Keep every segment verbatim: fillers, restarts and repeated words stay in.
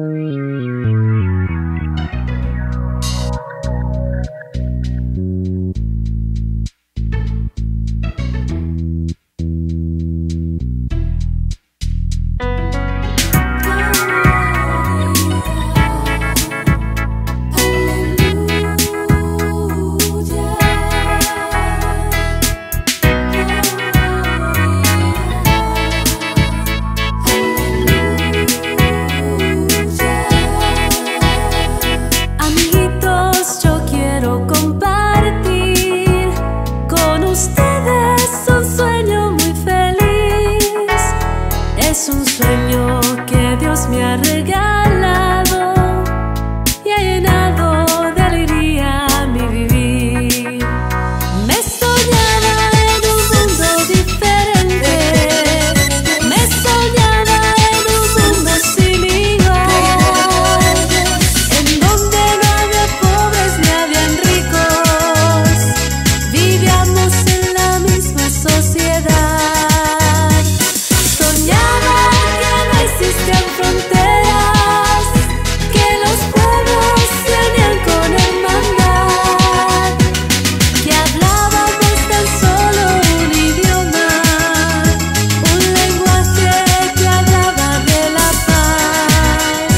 Es un sueño que Dios me ha regalado y ha llenado de alegría mi vivir. Me soñaba en un mundo diferente, me soñaba en un mundo sin igual, en donde no había pobres ni habían ricos, vivíamos en la misma sociedad. Soñaba que no existían fronteras, que los pueblos se unían con hermandad, que hablábamos tan solo un idioma, un lenguaje que hablaba de la paz.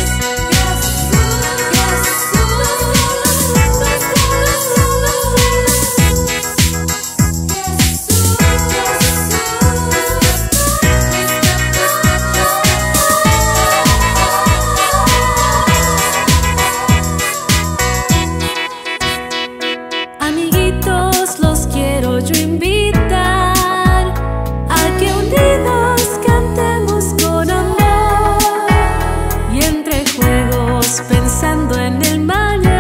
Amiguitos, los quiero yo invitar a que unidos cantemos con amor y entre juegos pensando en el mañana.